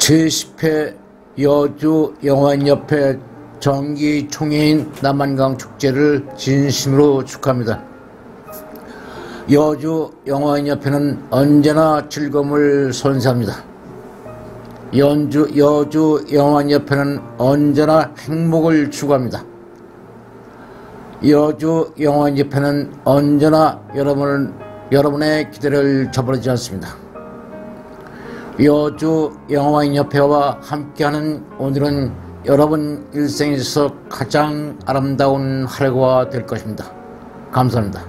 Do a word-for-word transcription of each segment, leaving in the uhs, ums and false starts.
제십 회 여주영화인협회 정기 총회인 남한강 축제를 진심으로 축하합니다. 여주영화인협회는 언제나 즐거움을 선사합니다. 연주, 여주영화인협회는 언제나 행복을 추구합니다. 여주영화인협회는 언제나 여러분을, 여러분의 기대를 저버리지 않습니다. 여주영화인협회와 함께하는 오늘은 여러분 일생에서 가장 아름다운 하루가 될 것입니다. 감사합니다.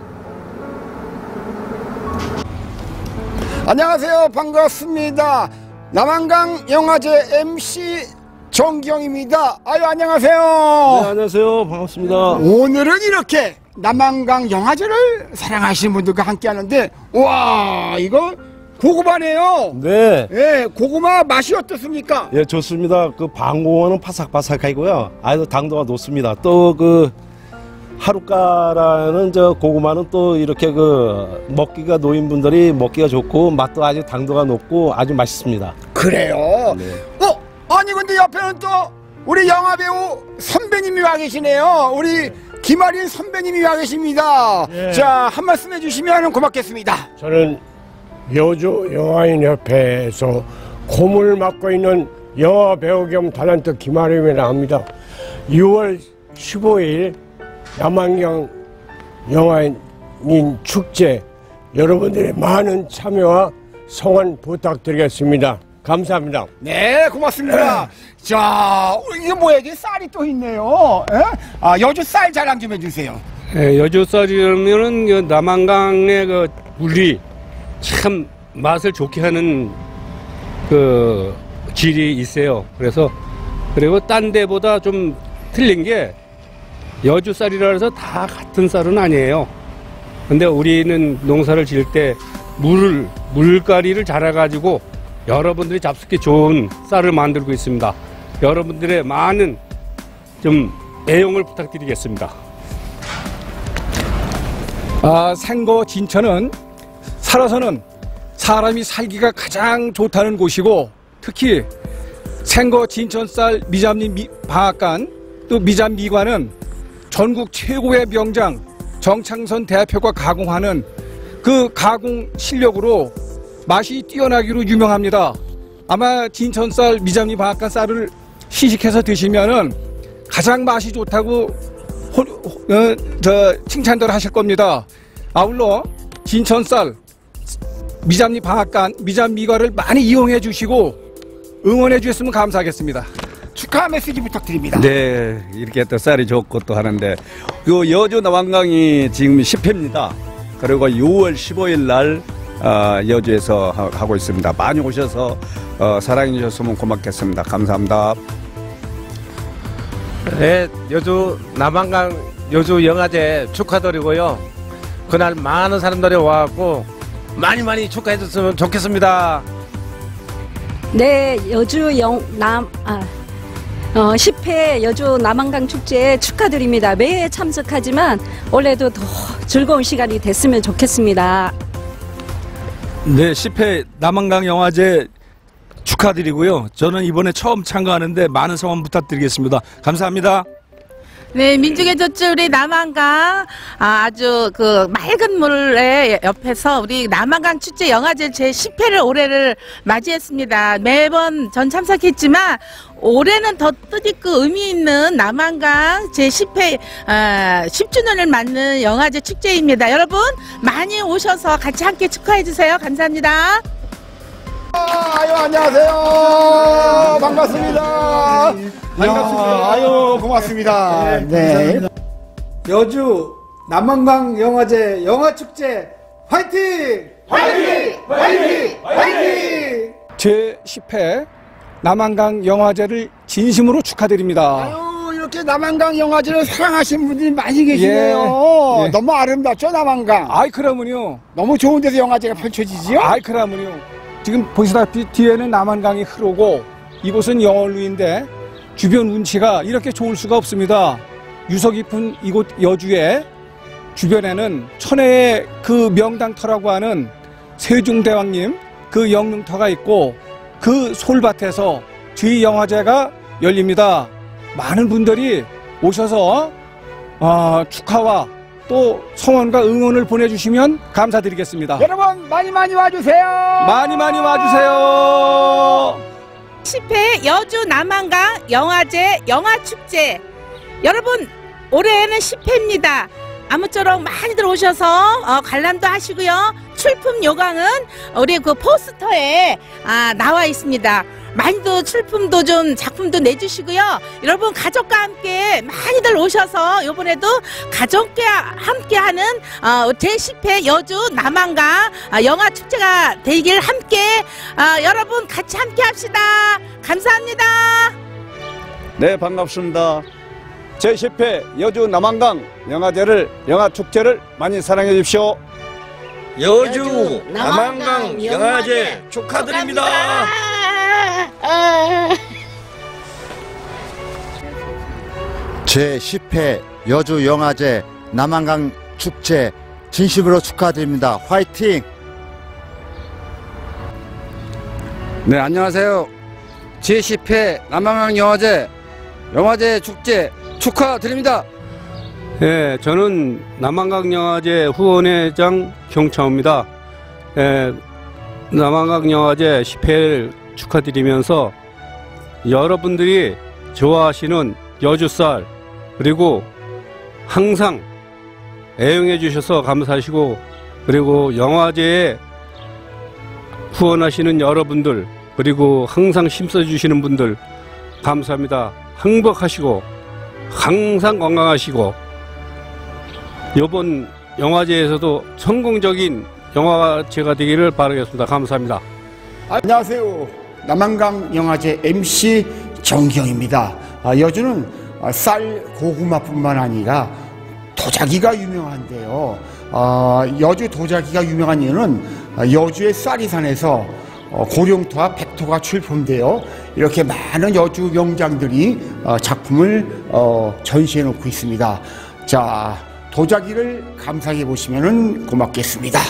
안녕하세요. 반갑습니다. 남한강 영화제 엠씨 정기영입니다. 아유, 안녕하세요. 네, 안녕하세요. 반갑습니다. 오늘은 이렇게 남한강 영화제를 사랑하시는 분들과 함께 하는데, 와, 이거 고구마네요. 네. 예, 고구마 맛이 어떻습니까? 예, 좋습니다. 그 방공어는 바삭바삭하고요. 아주 당도가 높습니다. 또 그 하루가라는 저 고구마는 또 이렇게 그 먹기가 노인분들이 먹기가 좋고 맛도 아주 당도가 높고 아주 맛있습니다. 그래요? 네. 어? 아니 근데 옆에는 또 우리 영화배우 선배님이 와 계시네요. 우리 김아린 선배님이 와 계십니다. 예. 자, 한 말씀 해주시면 고맙겠습니다. 저는 여주영화인협회에서 고문을 맡고 있는 영화배우 겸 탤런트 김아림이라 합니다. 유월 십오일 남한강 영화인 축제 여러분들의 많은 참여와 성원 부탁드리겠습니다. 감사합니다. 네, 고맙습니다. 자, 이게 뭐야? 이게 쌀이 또 있네요. 에? 아, 여주 쌀 자랑 좀 해주세요. 예, 여주쌀이라면은 그 남한강의 그 물이 참 맛을 좋게 하는 그 질이 있어요. 그래서 그리고 딴 데보다 좀 틀린 게 여주 쌀이라 해서 다 같은 쌀은 아니에요. 근데 우리는 농사를 지을 때 물, 물가리를 잘해가지고 여러분들이 잡수기 좋은 쌀을 만들고 있습니다. 여러분들의 많은 좀 애용을 부탁드리겠습니다. 아, 생거 진천은 살아서는 사람이 살기가 가장 좋다는 곳이고, 특히 생거 진천쌀 미잡리 미, 방앗간 또 미잡 미관은 전국 최고의 명장 정창선 대표가 가공하는 그 가공 실력으로 맛이 뛰어나기로 유명합니다. 아마 진천쌀 미잡리 방앗간 쌀을 시식해서 드시면은 가장 맛이 좋다고 호, 어, 저 칭찬들 하실 겁니다. 아울러 진천쌀 미잡리 방앗간 미잡 미관을 많이 이용해 주시고 응원해 주셨으면 감사하겠습니다. 축하 메시지 부탁드립니다. 네, 이렇게 또 쌀이 좋고 또 하는데, 그 여주 남한강이 지금 십 회입니다. 그리고 유월 십오일 날 어, 여주에서 하, 하고 있습니다. 많이 오셔서 어, 사랑해 주셨으면 고맙겠습니다. 감사합니다. 네, 여주 남한강 여주 영화제 축하드리고요. 그날 많은 사람들이 와갖고 많이 많이 축하해 줬으면 좋겠습니다. 네, 여주 영, 남, 아, 어, 십 회 여주 남한강 축제에 축하드립니다. 매해 참석하지만 올해도 더 즐거운 시간이 됐으면 좋겠습니다. 네, 십 회 남한강 영화제 축하드리고요. 저는 이번에 처음 참가하는데 많은 성원 부탁드리겠습니다. 감사합니다. 네, 민중의 젖줄 우리 남한강 아, 아주 그 맑은 물의 옆에서 우리 남한강 축제 영화제 제십 회를 올해를 맞이했습니다. 매번 전 참석했지만 올해는 더 뜻있고 의미 있는 남한강 제십 회 아, 십 주년을 맞는 영화제 축제입니다. 여러분 많이 오셔서 같이 함께 축하해 주세요. 감사합니다. 아유, 안녕하세요. 반갑습니다. 반갑습니다. 아유, 고맙습니다. 네. 여주 남한강 영화제 영화축제 화이팅! 화이팅! 화이팅! 화이팅! 제십 회 남한강 영화제를 진심으로 축하드립니다. 아유, 이렇게 남한강 영화제를 사랑하시는 분들이 많이 계시네요. 예, 예. 너무 아름답죠, 남한강? 아이, 그러면요. 너무 좋은 데서 영화제가 펼쳐지지요? 아이, 그러면요. 지금 보시다시피 뒤에는 남한강이 흐르고 이곳은 영월루인데 주변 운치가 이렇게 좋을 수가 없습니다. 유서 깊은 이곳 여주에 주변에는 천혜의 그 명당터라고 하는 세종대왕님 그 영릉터가 있고, 그 솔밭에서 주의 영화제가 열립니다. 많은 분들이 오셔서 어, 축하와 또 성원과 응원을 보내주시면 감사드리겠습니다. 여러분 많이 많이 와주세요. 많이 많이 와주세요. 십 회 여주 남한강 영화제 영화축제, 여러분 올해는 십 회입니다. 아무쪼록 많이들 오셔서 어, 관람도 하시고요. 출품 요강은 우리 그 포스터에 아, 나와 있습니다. 많이도 출품도 좀 작품도 내주시고요. 여러분 가족과 함께 많이들 오셔서 이번에도 가족과 함께하는 어, 제십 회 여주 남한강 어, 영화축제가 되길 함께 어, 여러분 같이 함께 합시다. 감사합니다. 네, 반갑습니다. 제십 회 여주 남한강 영화제를 영화축제를 많이 사랑해 주십시오. 여주 남한강 영화제 축하드립니다. 제십 회 여주 영화제 남한강 축제 진심으로 축하드립니다. 화이팅! 네, 안녕하세요. 제십 회 남한강 영화제 영화제 축제 축하드립니다. 예, 저는 남한강 영화제 후원회장 경창호입니다. 예, 남한강 영화제 십 회를 축하드리면서 여러분들이 좋아하시는 여주쌀 그리고 항상 애용해 주셔서 감사하시고, 그리고 영화제에 후원하시는 여러분들 그리고 항상 힘써 주시는 분들 감사합니다. 행복하시고 항상 건강하시고 이번 영화제에서도 성공적인 영화제가 되기를 바라겠습니다. 감사합니다. 안녕하세요. 남한강 영화제 엠씨 정기영입니다. 아, 여주는 쌀 고구마뿐만 아니라 도자기가 유명한데요. 아, 여주 도자기가 유명한 이유는 여주의 쌀이산에서 고령토와 백토가 출품되어 이렇게 많은 여주 명장들이 작품을 전시해 놓고 있습니다. 자, 도자기를 감상해 보시면 고맙겠습니다.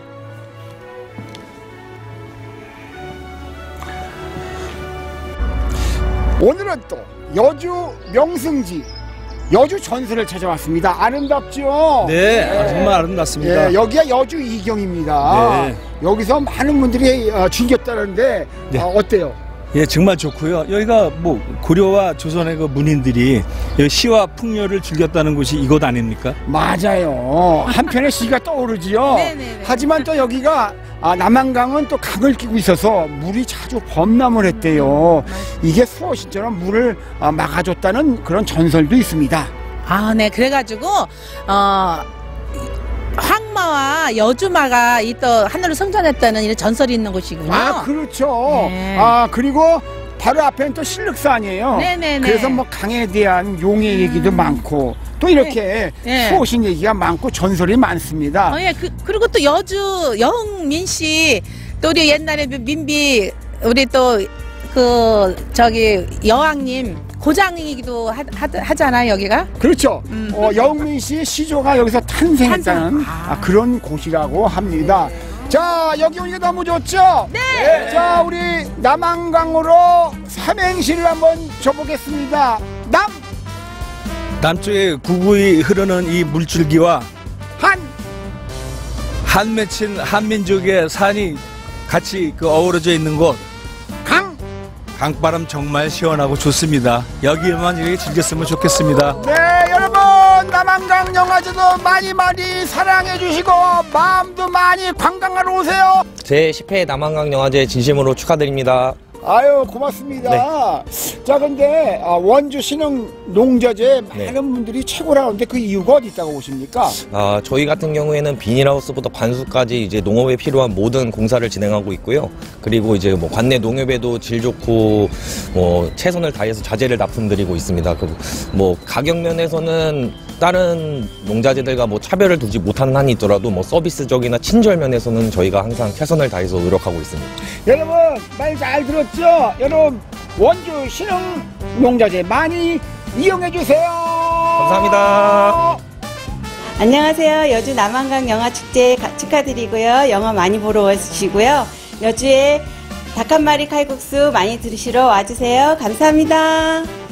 오늘은 또 여주 명승지 여주 전설을 찾아왔습니다. 아름답죠? 네, 네. 정말 아름답습니다. 예, 여기가 여주 이경입니다. 네. 여기서 많은 분들이 어, 즐겼다는데 네. 어, 어때요? 예, 정말 좋고요. 여기가 뭐 고려와 조선의 그 문인들이 여기 시와 풍요를 즐겼다는 곳이 이곳 아닙니까? 맞아요. 한편의 시가 떠오르지요. 하지만 또 여기가 아, 남한강은 또 강을 끼고 있어서 물이 자주 범람을 했대요. 이게 수어신처럼 물을 아, 막아줬다는 그런 전설도 있습니다. 아, 네. 그래가지고 어. 황마와 여주마가 이 또 하늘로 승천했다는 이런 전설이 있는 곳이군요. 아, 그렇죠. 네. 아, 그리고 바로 앞에는 또 신륵산이에요. 네네네. 그래서 뭐 강에 대한 용의 음. 얘기도 많고 또 이렇게 네. 수호신 얘기가 많고 전설이 많습니다. 어, 예. 그, 그리고 또 여주 영민 씨, 또 우리 옛날에 민비 우리 또 그 저기 여왕님 고장이기도 하, 하, 하잖아요, 여기가. 그렇죠. 음. 어, 영민 씨 시조가 여기서 탄생했다는 탄생. 아. 그런 곳이라고 합니다. 자, 여기 오니까 너무 좋죠? 네. 네. 자, 우리 남한강으로 삼행시를 한번 줘보겠습니다. 남. 남쪽에 구구이 흐르는 이 물줄기와 한. 한 맺힌 한민족의 산이 같이 그 어우러져 있는 곳. 강. 강바람 정말 시원하고 좋습니다. 여기만 이렇게 즐겼으면 좋겠습니다. 네, 여러분 남한강 영화제도 많이 많이 사랑해 주시고 마음도 많이 관광하러 오세요. 제십 회 남한강 영화제 진심으로 축하드립니다. 아유, 고맙습니다. 네. 자, 근데 원주 신흥 농자재 많은 네. 분들이 최고라는데 그 이유가 어디 있다고 보십니까? 아, 저희 같은 경우에는 비닐하우스부터 반수까지 이제 농업에 필요한 모든 공사를 진행하고 있고요. 그리고 이제 뭐 관내 농협에도 질 좋고 뭐 최선을 다해서 자재를 납품드리고 있습니다. 그 뭐 가격 면에서는 다른 농자재들과 뭐 차별을 두지 못하는 한이 있더라도 뭐 서비스적이나 친절 면에서는 저희가 항상 최선을 다해서 노력하고 있습니다. 여러분 말 잘 들었죠? 여러분 원주 신흥 농자재 많이 이용해 주세요. 감사합니다. 안녕하세요. 여주 남한강 영화축제 축하드리고요. 영화 많이 보러 와주시고요. 여주에 닭 한 마리 칼국수 많이 드시러 와주세요. 감사합니다.